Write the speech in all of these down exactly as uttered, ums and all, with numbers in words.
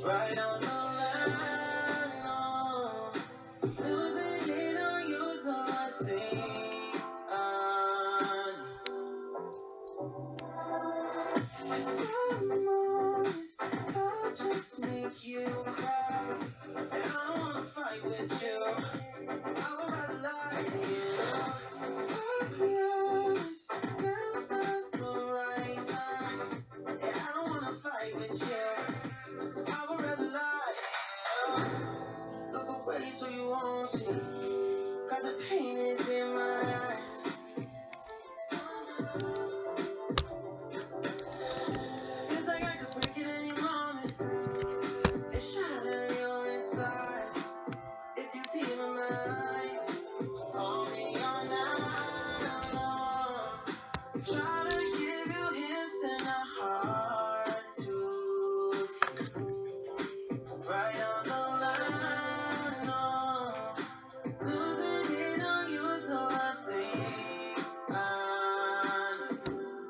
right on the line, no. Losing it on you, so I stay on. Almost, I'll just make you cry, and I don't wanna fight with you. I would rather lie to you. I promise, now's not the right time, and I don't wanna fight with you. I would rather lie to you. Look away so you won't see, cause the pain is in my eyes. Feels like I could break it any moment and shatter your insides. If you feel my mind, call me all night long. Try to give you hints and a heart to see. Right on the line, no. Losing it on you, so I stay on.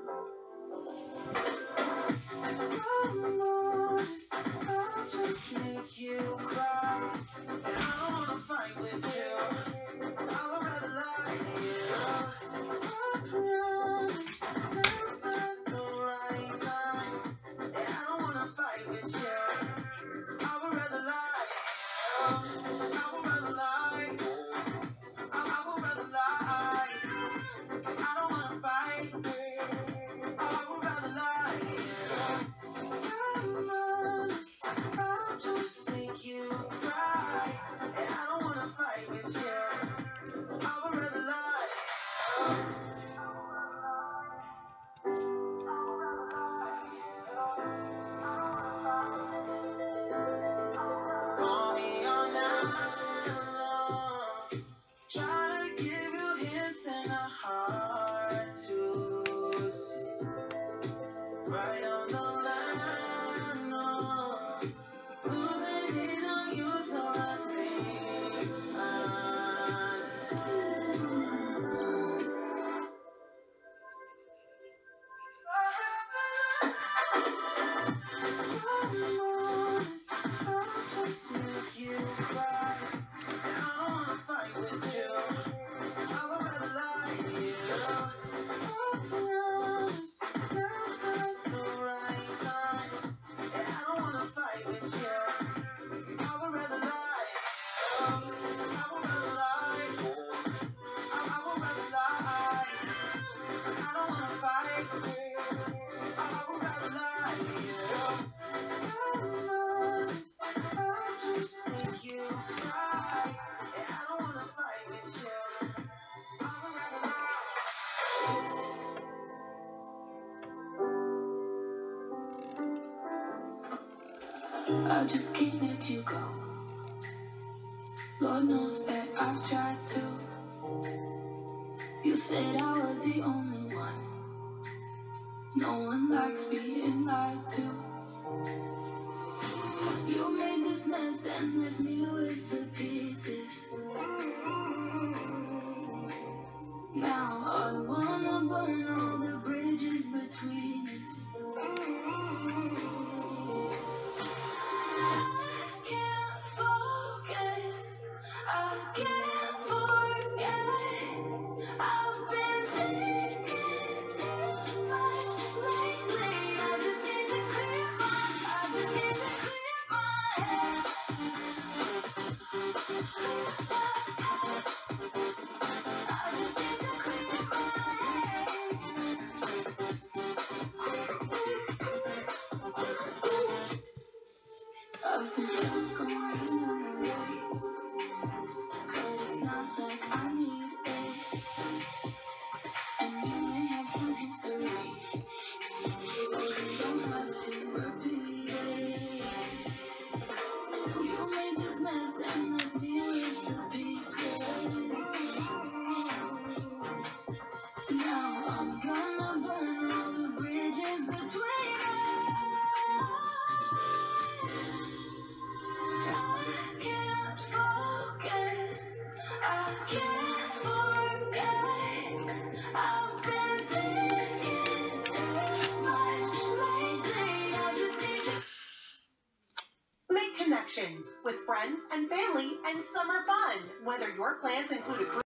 Almost, I'll just make you cry, and I don't wanna fight with you. I would rather lie to you. I promise, now's not the right time, and I don't wanna fight with you. I would rather lie to you. I would rather lie. I, I would rather lie. I don't wanna fight. I would rather lie to you. I'm honest, I'll just make you cry, and I don't wanna fight with you. I would rather lie. Call me all night long. Try to give you hints and a heart to see. Right on the line, no. Losing it on you, so I stay on. Almost, I'll just make you cry, and I don't wanna fight with you. I would rather lie to you. I promise, now's not the right time, and I don't wanna fight with you. I would rather lie to you. I would rather lie. I, I would rather lie. I don't wanna fight. I, I would rather lie to you. Almost, I'll just make you cry, and I don't wanna fight with you. I would rather lie. I just can't let you go. Lord knows that I've tried to. You said I was the only one. No one likes being lied to. You made this mess and left me with the pieces. Now I wanna burn all the bridges between us. I can't focus, I can't forget. I've been thinking too much lately. I just need to clear my, I just need to clear my head. I just need to clear my head. I've been stuck on another way, but it's not like I need it. And you may have some history, but you don't have to repeat it. You made this mess and left me with the pieces. Now I'm gonna burn all the bridges between us. I can't focus, I can't forget. I've been thinking too much lately. I just need to with friends and family and summer fun. Whether your plans include a cruise.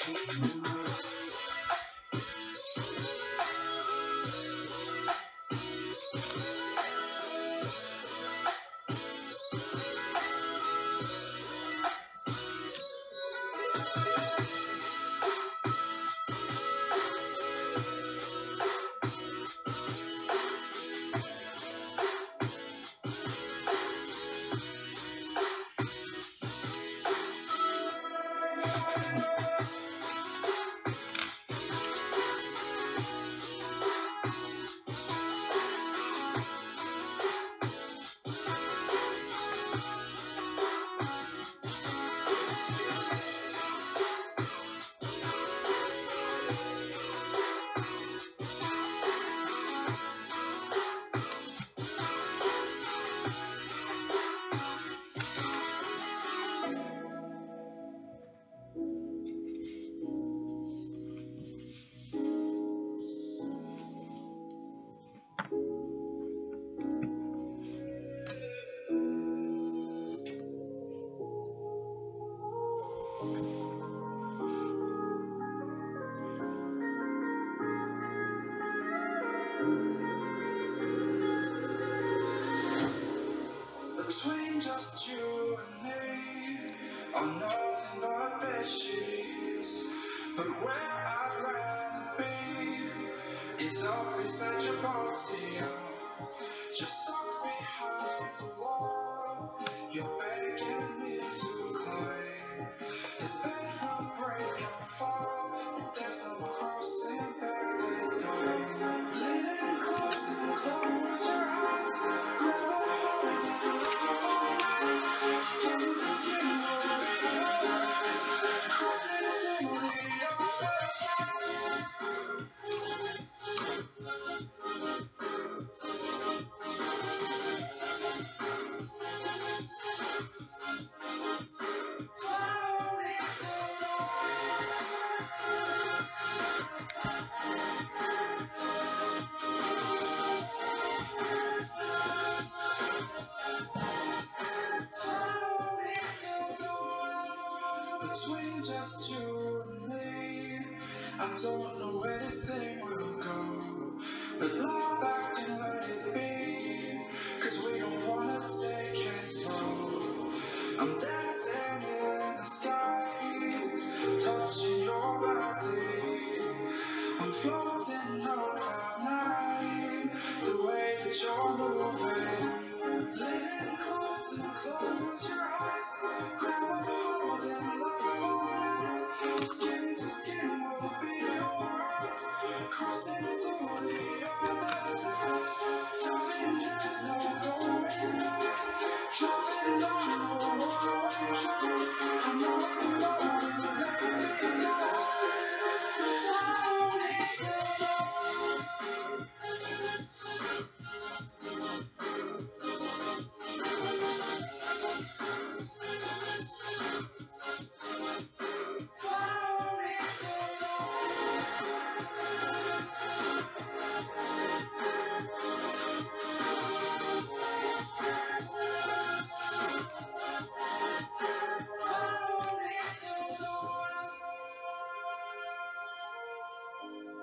Between just you and me, are nothing but bed sheets. But where I'd rather be is up beside your body, just stuck behind the wall. You're begging me to climb. The bed will break and fall. There's no crossing back this time. Leaning close and close your eyes. Grab a hold and love all night. Skin to skin will be alright. Crossing to the other side. Follow me to dawn. Follow me to dawn. Between just you and me, I don't know where this thing will go, but lie back and let it be, cause we don't wanna take it slow. I'm dancing in the skies, touching your body. I'm floating on cloud nine, the way that you're moving. Leaning close and close your eyes. Grab a hold and love all night. Skin to skin will be alright. Crossing to the other side. Darling, there's no going back. Driving on a one-way track. I know you know it, let me go. Follow me till dawn. Follow me till dawn. Follow me till dawn.